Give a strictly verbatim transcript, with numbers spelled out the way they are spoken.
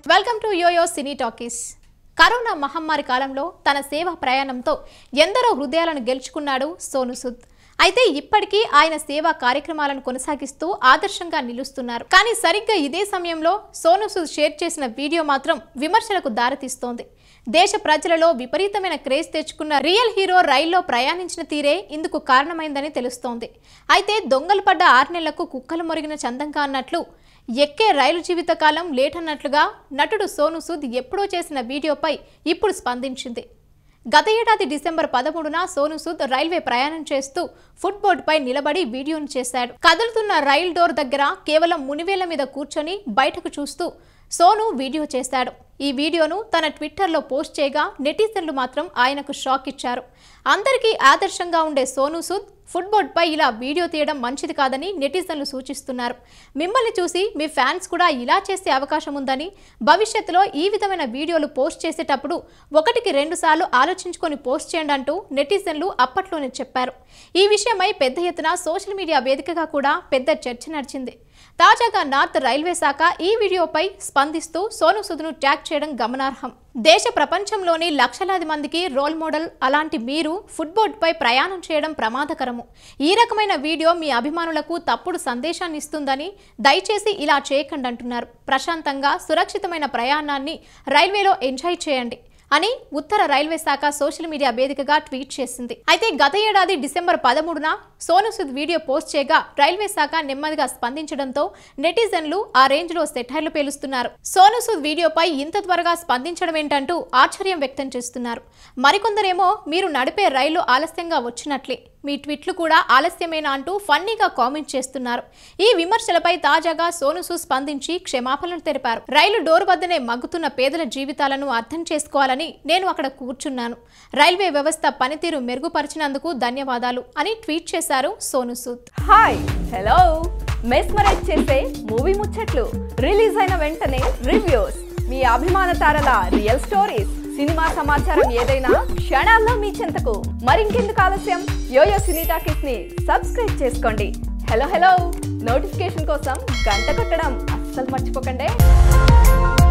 Welcome to Yoyo cine talkies. Corona మహమ్మారి కాలంలో తన సేవా ప్రయాణంతో ఎందరో హృదయాలను గెలుచుకున్నాడు సోనూ సూద్. అయితే ఇప్పటికీ ఆయన సేవా కార్యక్రమాలను కొనసాగిస్తూ ఆదర్శంగా నిలుస్తున్నారు. కానీ సరిగ్గా ఇదే సమయంలో సోనూ సూద్ షేర్ చేసిన వీడియో మాత్రం విమర్శలకు దారితీస్తోంది. దేశ ప్రజలలో విపరీతమైన క్రేజ్ తెచ్చుకున్న రియల్ హీరో రైల్లో ప్రయాణించిన తీరే ఇందుకు కారణమైందని తెలుస్తోంది. అయితే దొంగలు పడ్డ ఆరు నెలలకు కుక్కలు మొరిగిన చందంగా అన్నట్లు ఎక్కే రైలు జీవితకాలం లేట్ అన్నట్లుగా నటుడు సోనూ సూద్ ఎప్పుడో చేసిన వీడియోపై ఇప్పుడు స్పందించింది. గత ఏడాది డిసెంబర్ పదమూడున సోనూ సూద్ రైల్వే ప్రయాణం చేస్తూ ఫుట్ బోర్డ్ పై నిలబడి వీడియోను చేశాడు. కదులుతున్న రైల్ డోర్ దగ్గర కేవలం మునివేళ్ల మీద కూర్చొని బయటకు చూస్తూ సోనూ వీడియో చేశాడు. ఈ వీడియోను తన ట్విట్టర్లో పోస్ట్ చేయగా నెటిజన్లు మాత్రం ఆయనకు షాక్ ఇచ్చారు. అందరికీ ఆదర్శంగా ఉండే సోనూ సూద్ ఫుట్బోర్డ్ పై ఇలా వీడియో తీయడం మంచిది కాదని నెటిజన్లు సూచిస్తున్నారు. మిమ్మల్ని చూసి మీ ఫ్యాన్స్ కూడా ఇలా చేసే అవకాశం ఉందని, భవిష్యత్తులో ఈ విధమైన వీడియోలు పోస్ట్ చేసేటప్పుడు ఒకటికి రెండు సార్లు ఆలోచించుకొని పోస్ట్ చేయండి అంటూ నెటిజన్లు అప్పట్లోనే చెప్పారు. ఈ విషయమై పెద్ద ఎత్తున సోషల్ మీడియా వేదికగా కూడా పెద్ద చర్చ నడిచింది. తాజాగా నార్త్ రైల్వే శాఖ ఈ వీడియోపై స్పందిస్తూ సోనూ సూద్ను ట్యాగ్ చేయడం గమనార్హం. దేశ ప్రపంచంలోని లక్షలాది మందికి రోల్ మోడల్ అలాంటి మీరు ఫుట్బోర్డ్ పై ప్రయాణం చేయడం ప్రమాదకరము. ఈ రకమైన వీడియో మీ అభిమానులకు తప్పుడు సందేశాన్ని ఇస్తుందని దయచేసి ఇలా చేయకండి అంటున్నారు. ప్రశాంతంగా సురక్షితమైన ప్రయాణాన్ని రైల్వేలో ఎంజాయ్ చేయండి అని ఉత్తర రైల్వే శాఖ సోషల్ మీడియా వేదికగా ట్వీట్ చేసింది. అయితే గత ఏడాది డిసెంబర్ పదమూడున సోనూ సూద్ వీడియో పోస్ట్ చేయగా రైల్వే శాఖ నెమ్మదిగా స్పందించడంతో నెటిజన్లు ఆ రేంజ్ లో సెటైర్లు పేలుస్తున్నారు. సోనూ సూద్ వీడియోపై ఇంత త్వరగా స్పందించడం ఏంటంటూ ఆశ్చర్యం వ్యక్తం చేస్తున్నారు. మరికొందరేమో మీరు నడిపే రైలు ఆలస్యంగా వచ్చినట్లే, మీ ట్వీట్లు కూడా ఆలస్యమేనా అంటూ ఫన్నీగా కామెంట్ చేస్తున్నారు. ఈ విమర్శలపై తాజాగా సోనూ సూద్ స్పందించి క్షమాపణలు తెలిపారు. రైలు డోర్ వద్దనే మగ్గుతున్న పేదల జీవితాలను అర్థం చేసుకోవాలని నేను అక్కడ కూర్చున్నాను. రైల్వే వ్యవస్థ పనితీరు మెరుగుపరిచినందుకు ధన్యవాదాలు అని ట్వీట్ చేశారు Sonu Sood. Hi hello mesmerize చేసే మూవీ ముచ్చట్లు, రిలీజ్ అయిన వెంటనే రివ్యూస్, మీ అభిమాన తారల రియల్ స్టోరీస్, సినిమా సమాచారం ఏదైనా క్షణాల్లో మీ చెంతకు. మరింకెందుకు ఆలస్యం, యోయో సినీ టాకీస్ ని సబ్స్క్రైబ్ చేసుకోండి. హలో హలో నోటిఫికేషన్ కోసం గంట కొట్టడం అస్సలు మర్చిపోకండి.